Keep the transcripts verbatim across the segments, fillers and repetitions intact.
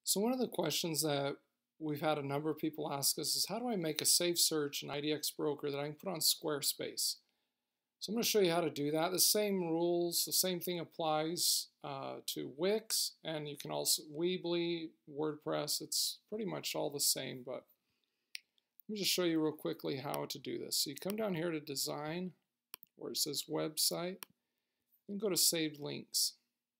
So one of the questions that we've had a number of people ask us is, how do I make a safe search in I D X Broker that I can put on SquareSpace? So I'm going to show you how to do that. The same rules, the same thing applies uh, to Wix, and you can also Weebly, WordPress. It's pretty much all the same, but let me just show you real quickly how to do this. So you come down here to Design, where it says Website, and go to Saved Links.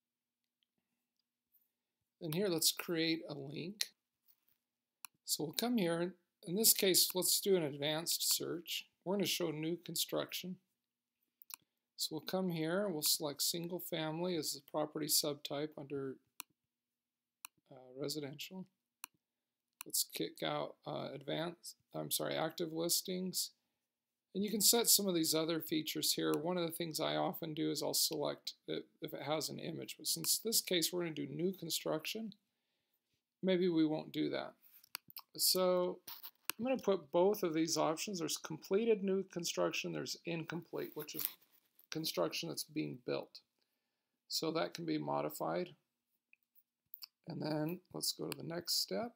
And here, let's create a link. So we'll come here. In this case, let's do an advanced search. We're going to show new construction. So we'll come here, we'll select single family as the property subtype under uh, residential. Let's kick out uh, advanced, I'm sorry, active listings. And you can set some of these other features here. One of the things I often do is I'll select it if it has an image. But since this case we're going to do new construction, maybe we won't do that. So I'm going to put both of these options. There's completed new construction, there's incomplete, which is construction that's being built. So that can be modified. And then let's go to the next step.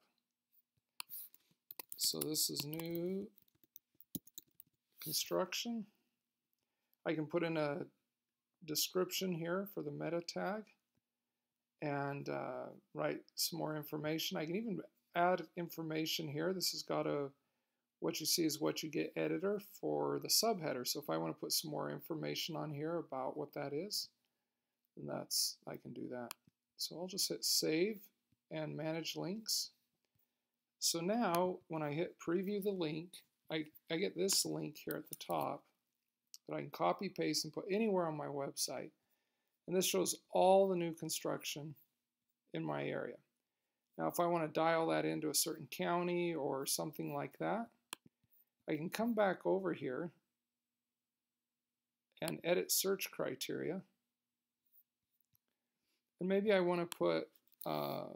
So this is new construction. I can put in a description here for the meta tag and uh, write some more information. I can even add information here. This has got a what you see is what you get editor for the subheader. So if I want to put some more information on here about what that is, then that's I can do that. So I'll just hit save and manage links. So now when I hit preview the link, I, I get this link here at the top that I can copy paste and put anywhere on my website. And this shows all the new construction in my area. Now if I want to dial that into a certain county or something like that, I can come back over here and edit search criteria. And maybe I want to put uh,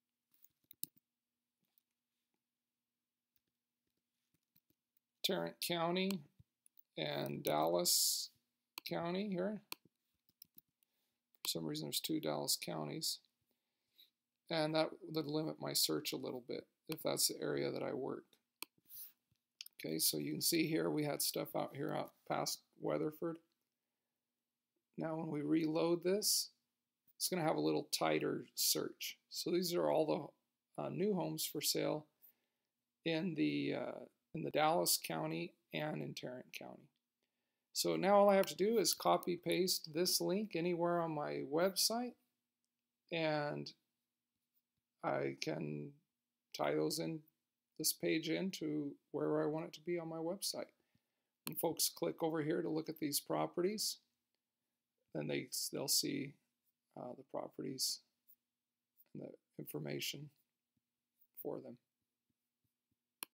Tarrant County and Dallas County here. For some reason there's two Dallas counties. And that would limit my search a little bit if that's the area that I work. Okay, so you can see here we had stuff out here out past Weatherford. Now when we reload this, it's going to have a little tighter search. So these are all the uh, new homes for sale in the uh, in the Dallas County and in Tarrant County. So now all I have to do is copy paste this link anywhere on my website, and I can tie those in this page into where I want it to be on my website. When folks click over here to look at these properties, then they, they'll see uh, the properties and the information for them.